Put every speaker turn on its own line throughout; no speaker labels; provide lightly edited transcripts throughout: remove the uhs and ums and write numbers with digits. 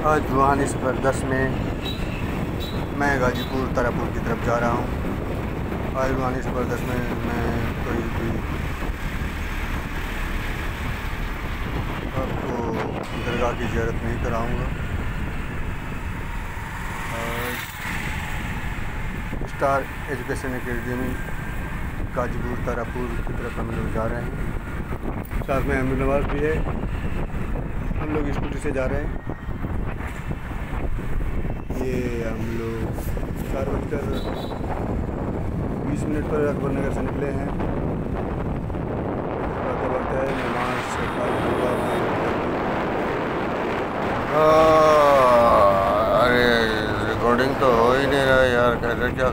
आज रूहानी सफ़र 10 में मैं गाजीपुर तारापुर की तरफ जा रहा हूँ। आज रूहानी सफ़र 10 में मैं कोई भी आपको दरगाह की ज़ियारत नहीं कराऊँगा। Star Education Academy Ghazipur Tarapur की तरफ हम लोग जा रहे हैं। साथ में अमीर नवाज भी है। हम लोग स्कूटी से जा रहे हैं। ये हम लोग 4:20 पर अकबर नगर से निकले हैं। वक्त है नमाज से
अरे रिकॉर्डिंग तो हो ही नहीं रहा यार, कैसे क्या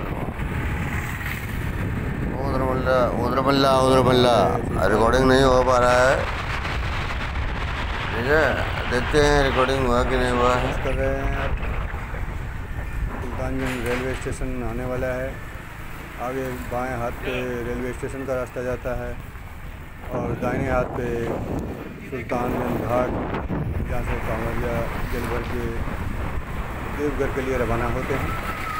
उधर बल्ला रिकॉर्डिंग नहीं हो पा रहा है। ठीक है, देखते हैं रिकॉर्डिंग हुआ कि नहीं हुआ है।
कर रहे हैं आप। सुल्तानगंज रेलवे स्टेशन आने वाला है। आगे बाएं हाथ पे रेलवे स्टेशन का रास्ता जाता है और दाहिने हाथ पे सुल्तानगंज घाट, जहाँ से कांवरिया जल भर के देवघर के लिए रवाना होते हैं।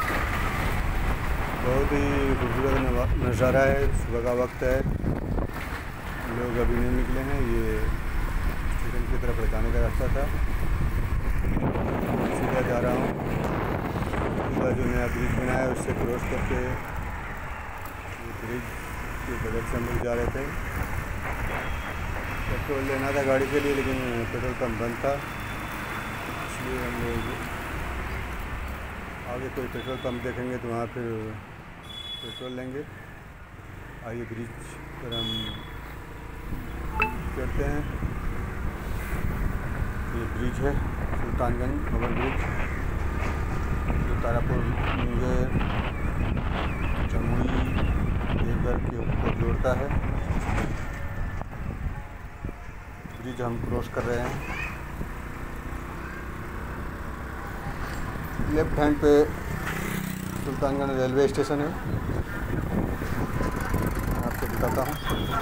बहुत ही खूबसूरत नज़ारा है। सुबह का वक्त है, लोग अभी नहीं निकले हैं। ये स्टेशन की तरफ जाने का रास्ता था। सीधा जा रहा हूँ। सीधा जो नया ब्रिज बना है उससे क्रॉस करके ये ब्रिज के बगल से हम लोग जा रहे थे। पेट्रोल लेना था गाड़ी के लिए, लेकिन पेट्रोल पंप बंद था, इसलिए हम लोग आगे कोई पेट्रोल पंप देखेंगे तो वहाँ फिर पेट्रोल लेंगे। आइए ब्रिज पर हम चढ़ते हैं। ये ब्रिज है सुल्तानगंज ओवर ब्रिज, जो तारापुर, मुंगेर, जमुई, देवघर को जोड़ता है। ब्रिज हम क्रॉस कर रहे हैं। लेफ्ट हैंड पे सुल्तानगंज रेलवे स्टेशन है। मैं आपको दिखाता हूँ।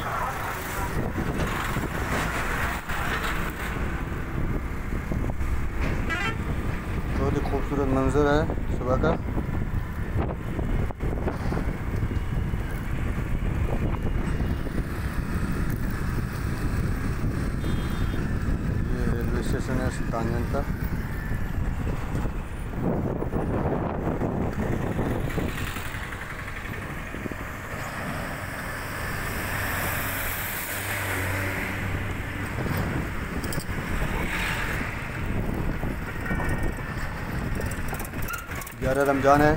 बहुत ही खूबसूरत मंजर है सुबह का। ये रेलवे स्टेशन है सुल्तानगंज का। ग्यारह रमज़ान है।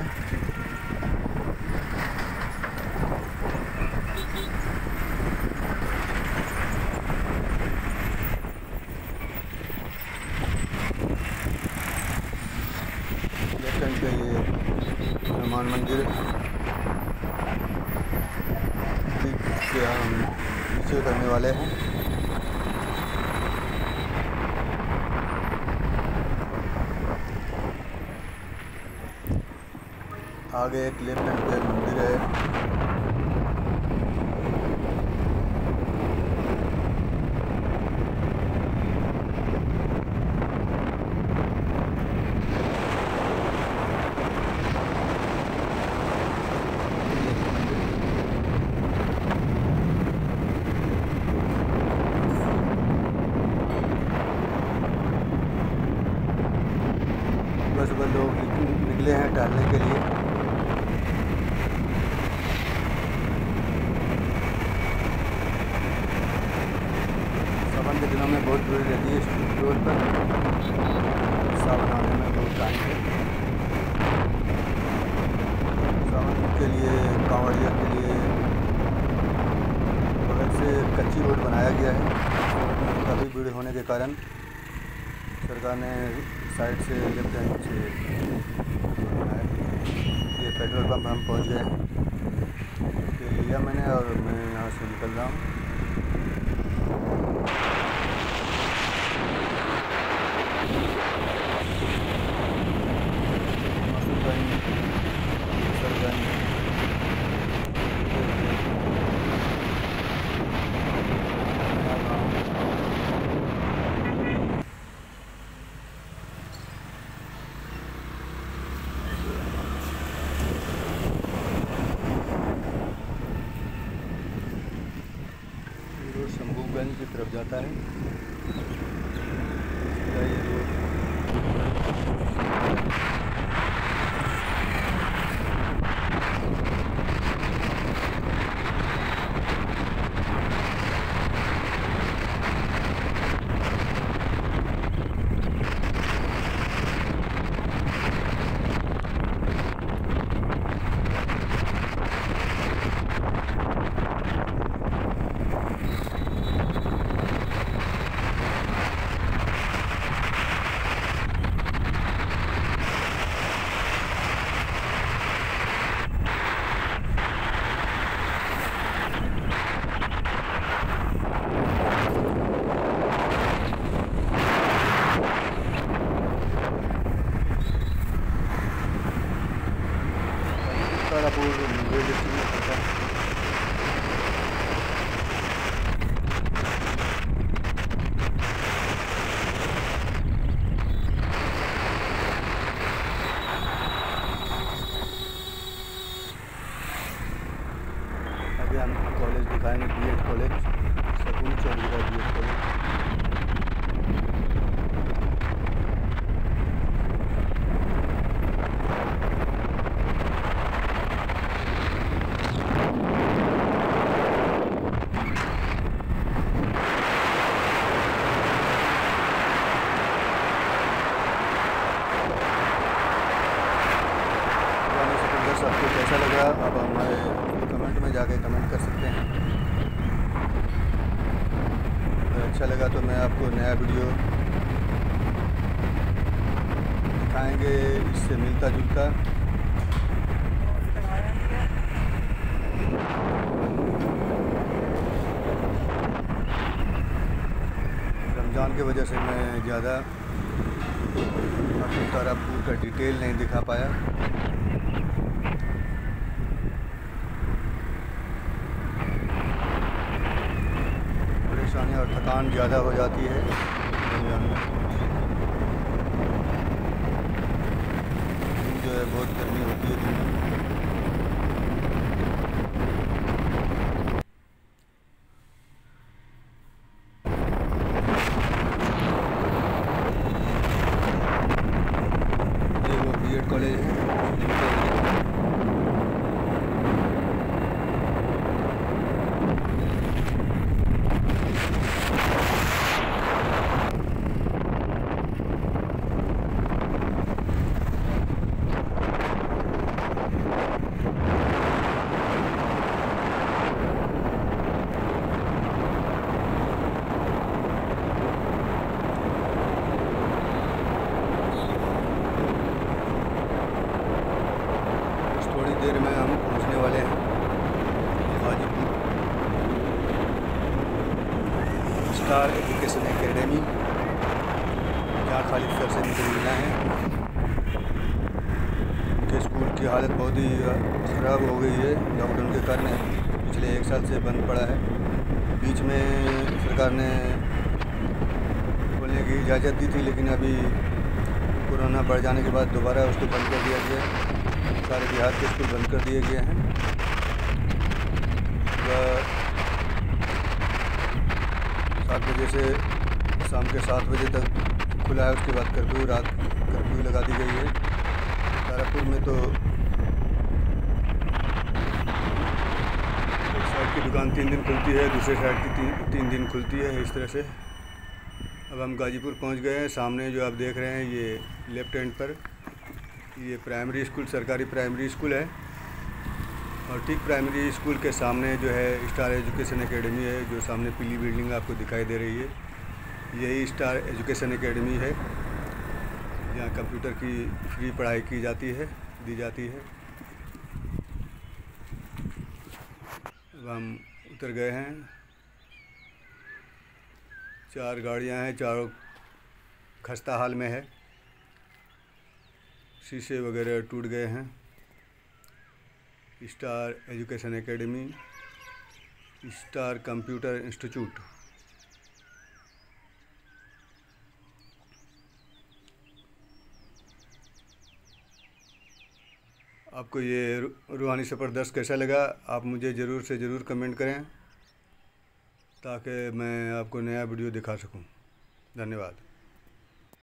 लेफ्ट हैंड पे ये हनुमान मंदिर से हम नीचे उतरने वाले हैं। आगे एक लेफ्ट हैंड पे मंदिर है। सुबह लोग निकले हैं टहलने के लिए। सावन के दिनों में बहुत भीड़ रहती है इस रोड पर। सावन आने में बहुत टाइम है। सावन के लिए कांवड़िया के लिए बगल से कच्ची रोड बनाया गया है। काफ़ी भीड़ होने के कारण सरकार ने साइड से लेफ्ट हैंड से बनाया। ये पेट्रोल पंप हम पहुंच गए हैं। ये लिया मैंने और मैं यहाँ से निकल रहा हूँ। दिखाएंगे बीएड कॉलेज, सकून चौधरी का बीएड कॉलेज। आपको कैसा लगा अब हमारे कमेंट में जाके कमेंट कर सकते हैं। अगर अच्छा लगा तो मैं आपको नया वीडियो दिखाएंगे इससे मिलता जुलता। रमज़ान की वजह से मैं ज़्यादा आपको तारापुर का डिटेल नहीं दिखा पाया। और थकान ज़्यादा हो जाती है रमज़ान में, जो है बहुत गर्मी होती है दिन में। ये वो बीएड कॉलेज है। थोड़ी देर में हम पहुंचने वाले हैं गाजीपुर स्टार एजुकेशन एकेडमी, जहाँ खालिद सर से मुझे मिलना है। उनके स्कूल की हालत बहुत ही ख़राब हो गई है, लॉकडाउन के कारण पिछले 1 साल से बंद पड़ा है। बीच में सरकार ने खोलने की इजाज़त दी थी, लेकिन अभी कोरोना बढ़ जाने के बाद दोबारा उसको बंद कर दिया गया। सारे बिहार के स्कूल बंद कर दिए गए हैं। 7 बजे से शाम के 7 बजे तक खुला है। उसके बाद रात कर्फ्यू लगा दी गई है। तारापुर में तो एक साइड की दुकान 3 दिन खुलती है, दूसरे साइड की 3 दिन खुलती है, इस तरह से। अब हम गाजीपुर पहुंच गए हैं। सामने जो आप देख रहे हैं ये लेफ्ट हैंड पर ये प्राइमरी स्कूल, सरकारी प्राइमरी स्कूल है। और ठीक प्राइमरी स्कूल के सामने जो है स्टार एजुकेशन एकेडमी है, जो सामने पीली बिल्डिंग आपको दिखाई दे रही है। यही स्टार एजुकेशन एकेडमी है, जहाँ कंप्यूटर की फ्री पढ़ाई की जाती है, दी जाती है। अब हम उतर गए हैं। 4 गाड़ियाँ हैं, चारों खस्ता हाल में है, शीशे वगैरह टूट गए हैं। Star Education Academy, Star Computer Institute. आपको ये रूहानी सफ़र 10 कैसा लगा, आप मुझे ज़रूर से ज़रूर कमेंट करें, ताकि मैं आपको नया वीडियो दिखा सकूं। धन्यवाद।